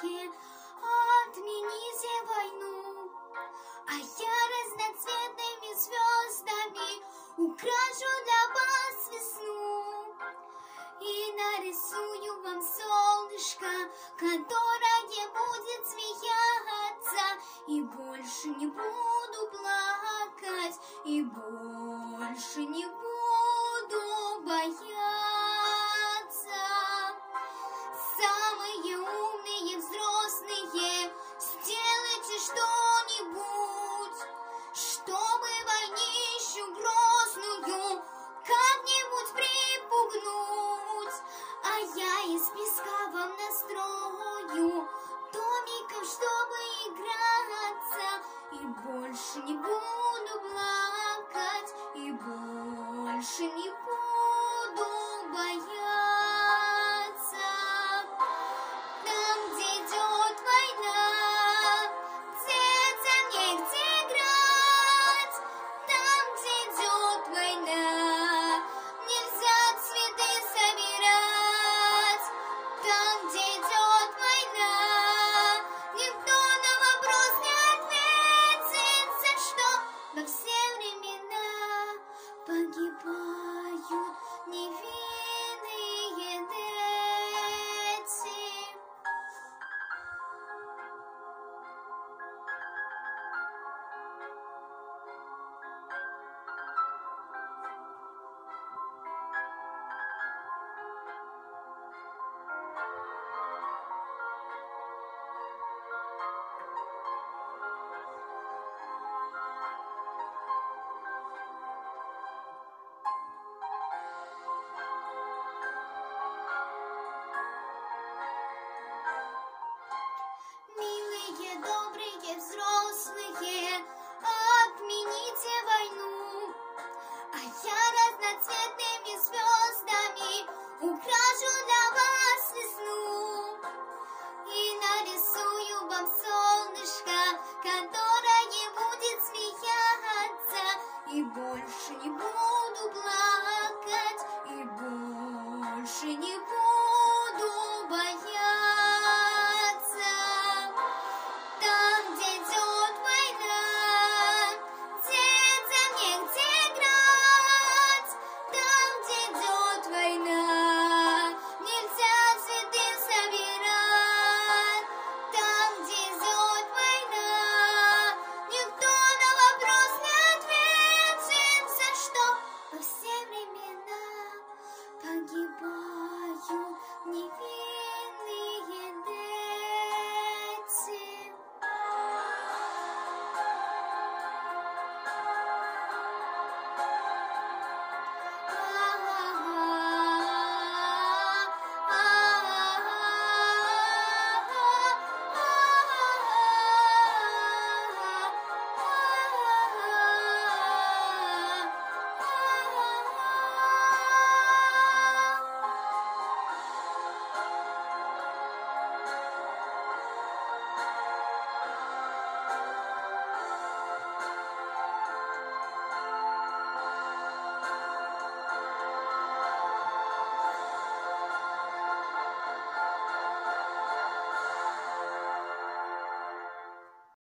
взрослые, отмените войну, а я разноцветными звездами украшу для вас весну и нарисую вам солнышко, которое будет смеяться, и больше не буду плакать, и больше не буду бояться. Самые умные взрослые, сделайте что-нибудь, чтобы войнищу грозную как-нибудь припугнуть. А я из песка вам настрою домиков, чтобы играться, и больше не буду плакать, и больше не буду бояться. Там, где идет война, детям негде играть. Там, где идет война, нельзя цветы собирать. Там, где идет война, никто на вопрос не ответит, за что во все времена погибают невинные дети. Милые, добрые взрослые, отмените войну, а я разноцветные